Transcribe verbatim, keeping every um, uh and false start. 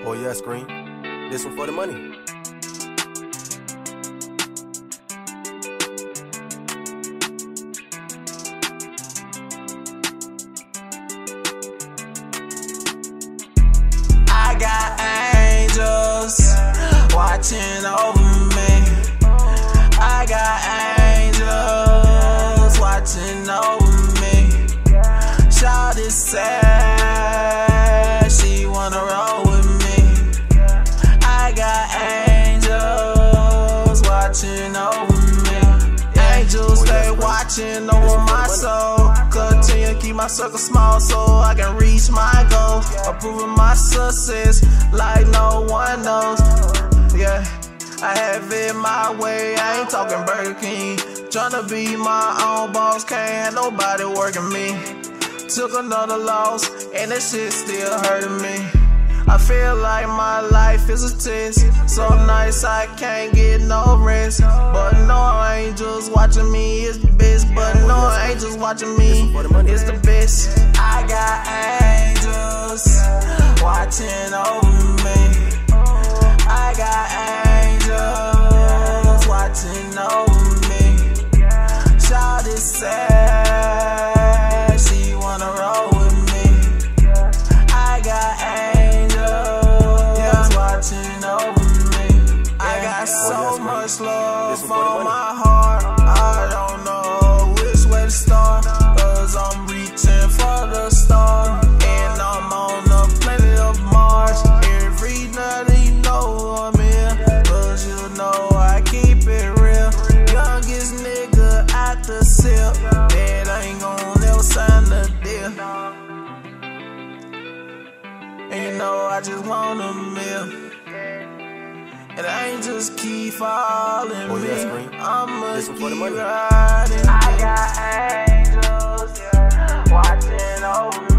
Oh yeah, Sxream. This one for the money. I got angels watching over me. I got angels watching over me. Shawty said she wanna roll with me. I got angels watching over me. Angels stay watching over my soul. Continue to keep my circle small so I can reach my goals. Approving my success like no one knows. Yeah, I have it my way, I ain't talking Burger King. Tryna be my own boss, can't have nobody working me. Took another loss, and that shit still hurting me. I feel like my life is a test, so nice I can't get no rest. But no angels watching me is the best. But no angels watching me is the best. I got angels watching over me. I got angels watching over me. Shawty said she wanna roll with me. I got angels watching over me. I got so much love on my heart, I don't know which way to start. Cause I'm reaching for the stars, and I'm on a planet of Mars. Every night you know I'm here, cause you know I keep it real. Youngest nigga out the sip, that ain't gon' never sign the deal. And you know I just want a meal, and I ain't just keep falling Oh me. yeah, Sxream. I'ma This one for the keep money. riding. I got angels watching over me.